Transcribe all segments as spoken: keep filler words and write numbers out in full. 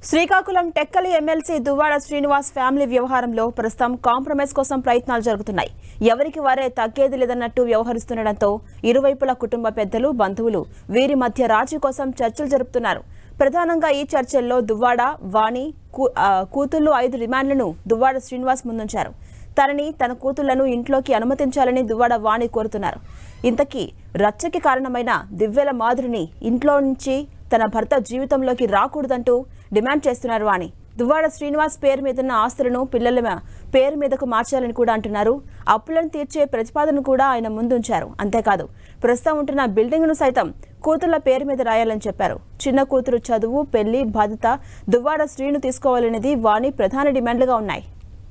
Srikakulam Tekkali MLC Duvvada Srinivas family వ్యవహారంలో ప్రస్తుతం compromise కోసం ప్రయత్నాలు జరుగుతున్నాయి. ఎవరికి వారే తగ్గేది లేదన్నట్టు వ్యవహరిస్తుండటంతో ఇరువైపుల కుటుంబ పెద్దలు, బంధువులు వీరి మధ్య రాజీ కోసం చర్చలు జరుపుతున్నారు. ప్రధానంగా ఈ చర్చల్లో దువ్వాడ, వాణి కూతుళ్లు ఐదు డిమాండ్లను దువ్వాడ శ్రీనివాస్ ముందుంచారు. తనని తన కూతుళ్లను ఇంట్లోకి అనుమతించాలని దువ్వాడ వాణి కోరుతున్నారు. ఇంతకీ రచ్చకి కారణమైన దివ్వెల మాధురిని ఇంట్లో నుంచి తన భర్త జీవితంలోకి రాకూడదంటూ డిమాండ్ చేస్తున్నారు వాణి. దువ్వాడ శ్రీనివాస్ పేరు మీదున్న ఆస్తులను పిల్లల పేరు మీదకు మార్చాలని కూడా అంటున్నారు. అప్పులను తీర్చే ప్రతిపాదన కూడా ఆయన ముందుంచారు. అంతేకాదు ప్రస్తుతం ఉంటున్న బిల్డింగ్ను సైతం కూతుళ్ల పేరు మీద రాయాలని చెప్పారు. చిన్న కూతురు చదువు, పెళ్లి బాధ్యత దువ్వాడ శ్రీను తీసుకోవాలనేది వాణి ప్రధాన డిమాండ్లుగా ఉన్నాయి.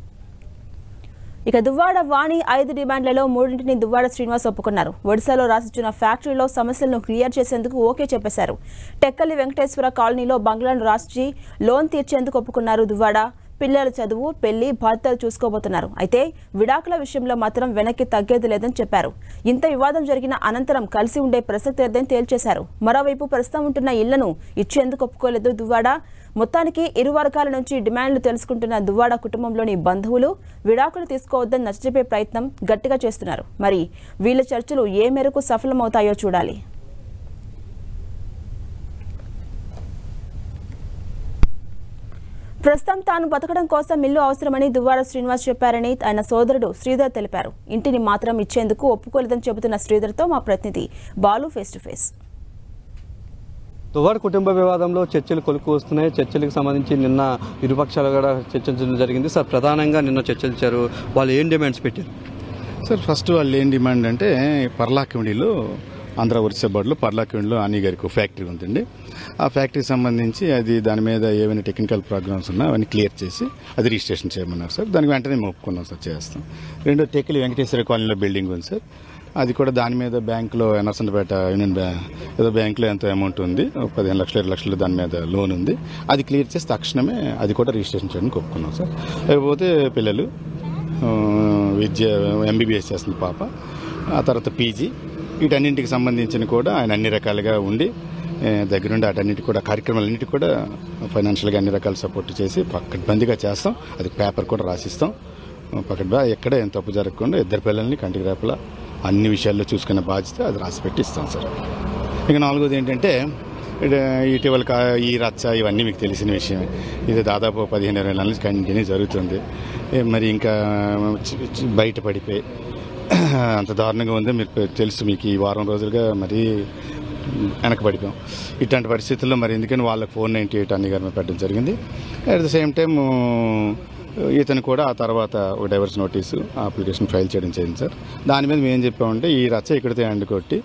ఇక దువ్వాడ వాణి ఐదు డిమాండ్లలో మూడింటిని దువ్వాడ శ్రీనివాస్ ఒప్పుకున్నారు. ఒడిశాలో రాసిచ్చిన ఫ్యాక్టరీలో సమస్యలను క్లియర్ చేసేందుకు ఓకే చెప్పేశారు. టెక్కలి వెంకటేశ్వర కాలనీలో బంగ్లాను రాసి లోన్ తీర్చేందుకు ఒప్పుకున్నారు దువ్వాడ. పిల్లల చదువు, పెళ్లి బాధ్యతలు చూసుకోబోతున్నారు. అయితే విడాకుల విషయంలో మాత్రం వెనక్కి తగ్గేది లేదని చెప్పారు. ఇంత వివాదం జరిగిన అనంతరం కలిసి ఉండే ప్రసక్తి లేదని తేల్చేశారు. మరోవైపు ప్రస్తుతం ఉంటున్న ఇళ్లను ఇచ్చేందుకు ఒప్పుకోలేదు దువ్వాడ. మొత్తానికి ఇరు వర్గాల నుంచి డిమాండ్లు తెలుసుకుంటున్న దువ్వాడ కుటుంబంలోని బంధువులు విడాకులు తీసుకోవద్దని నచ్చజెప్పే ప్రయత్నం గట్టిగా చేస్తున్నారు. మరి వీళ్ళ చర్చలు ఏ మేరకు సఫలమవుతాయో చూడాలి. ప్రస్తుతం తాను బతకడం కోసం ఇల్లు అవసరమని దువ్వాడ శ్రీనివాస్ చెప్పారని ఆయన సోదరుడు శ్రీధర్ తెలిపారు. ఇంటిని మాత్రం ఇచ్చేందుకు ఒప్పుకోలేదని చెబుతున్న శ్రీధర్తో మా ప్రతినిధి Balu face to face. Duvvada కుటుంబ వివాదంలో చర్చలు కొలుకు వస్తున్నాయి. చర్చలకు సంబంధించి నిన్న ఇరుపక్షాలు కూడా చర్చించడం జరిగింది. సార్, ప్రధానంగా నిన్న చర్చించారు. వాళ్ళు ఏం డిమాండ్స్ పెట్టారు? సార్, ఫస్ట్ వాళ్ళు ఏం డిమాండ్ అంటే పర్లాకిమిడిలో ఆంధ్ర ఒరిస్సా బోర్డులో పర్లాకిమిడిలో అనీ గారికి ఫ్యాక్టరీ ఉందండి. ఆ ఫ్యాక్టరీకి సంబంధించి అది దాని మీద ఏమైనా టెక్నికల్ ప్రాబ్లమ్స్ ఉన్నా అవన్నీ క్లియర్ చేసి అది రిజిస్ట్రేషన్ చేయమన్నారు సార్. దానికి వెంటనే మేము ఒప్పుకున్నాం సార్, చేస్తాం. రెండో టెక్కలి వెంకటేశ్వర కాలనీలో బిల్డింగ్ ఉంది సార్. అది కూడా దాని మీద బ్యాంకులో ఎనర్సన్పేట యూనియన్ బ్యాంక్ ఏదో బ్యాంకులో ఎంతో అమౌంట్ ఉంది, పదిహేను లక్షల ఇరవై లక్షలు దాని మీద లోన్ ఉంది. అది క్లియర్ చేసి తక్షణమే అది కూడా రిజిస్ట్రేషన్ చేయడానికి ఒప్పుకున్నాం సార్. లేకపోతే పిల్లలు విద్య ఎంబీబీఎస్ చేస్తుంది పాప, ఆ తర్వాత పీజీ, వీటన్నింటికి సంబంధించిన కూడా ఆయన అన్ని రకాలుగా ఉండి దగ్గరుండి అటన్నిటి కూడా కార్యక్రమాలన్నింటికి కూడా ఫైనాన్షియల్గా అన్ని రకాల సపోర్ట్ చేసి పక్కడ్బందీగా చేస్తాం. అది పేపర్ కూడా రాసిస్తాం. పక్కడ్బా ఎక్కడ ఏం తప్పు జరగకుండా ఇద్దరు పిల్లల్ని కంటికి రేపలా అన్ని విషయాల్లో చూసుకునే బాధ్యత అది రాసి పెట్టి ఇస్తాం సార్. ఇక నాలుగోది ఏంటంటే ఇటీవల ఈ రచ్చ ఇవన్నీ మీకు తెలిసిన విషయమే. ఇది దాదాపు పదిహేను ఇరవై నెలల నుంచి కంటిన్యూ జరుగుతుంది. మరి ఇంకా బయట పడిపోయి అంత దారుణంగా ఉంది. మీరు తెలుసు, మీకు ఈ వారం రోజులుగా మరీ వెనకబడిపోయాం. ఇట్లాంటి పరిస్థితుల్లో మరి ఎందుకని వాళ్ళకి ఫోర్ నైంటీ ఎయిట్ అన్ని గారి పెట్టడం జరిగింది. అట్ ద సేమ్ టైం ఇతను కూడా ఆ తర్వాత ఒక డైవర్స్ నోటీసు అప్లికేషన్ ఫైల్ చేయడం జరిగింది సార్. దాని మీద మేము ఏం చెప్పామంటే ఈ రచ్చ ఇక్కడితే ఎండ్ కొట్టి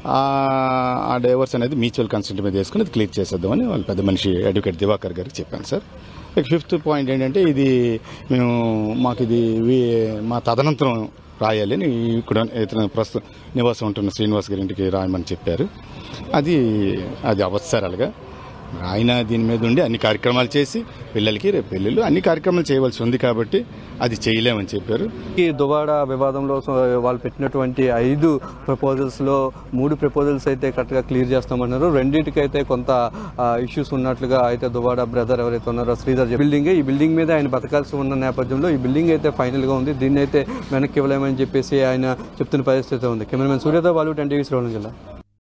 ఆ డైవర్స్ అనేది మ్యూచువల్ కన్సెంట్ మీద వేసుకుని అది క్లియర్ చేసేద్దామని వాళ్ళు పెద్ద మనిషి అడ్వకేట్ దివాకర్ గారికి చెప్పాను సార్. ఇక ఫిఫ్త్ పాయింట్ ఏంటంటే ఇది మేము మాకు ఇది మా తదనంతరం రాయాలి అని ఇక్కడ ఇతను ప్రస్తుతం నివాసం ఉంటున్న శ్రీనివాస్ గారి ఇంటికి రాయమని చెప్పారు. అది అది అవసరాలుగా ఆయన దీని మీద ఉండి అన్ని కార్యక్రమాలు చేసి పిల్లలకి రేపు పెళ్ళిళ్ళు అన్ని కార్యక్రమాలు చేయవలసి ఉంది కాబట్టి అది చేయలేమని చెప్పారు. ఈ దువ్వాడ వివాదంలో వాళ్ళు పెట్టినటువంటి ఐదు ప్రపోజల్స్లో మూడు ప్రపోజల్స్ అయితే కరెక్ట్గా క్లియర్ చేస్తామన్నారు. రెండింటికైతే కొంత ఇష్యూస్ ఉన్నట్లుగా అయితే దువ్వాడ బ్రదర్ ఎవరైతే ఉన్నారో శ్రీధర్ బిల్డింగ్ ఈ బిల్డింగ్ మీద ఆయన బతకాల్సి ఉన్న నేపథ్యంలో ఈ బిల్డింగ్ అయితే ఫైనల్గా ఉంది. దీన్ని అయితే వెనక్కి ఇవ్వలేమని చెప్పేసి ఆయన చెప్తున్న పరిస్థితి ఉంది. కెమెరామెన్ సూర్యతో బాలు, టెన్ టీవీ శ్రీకాకుళం జిల్లా.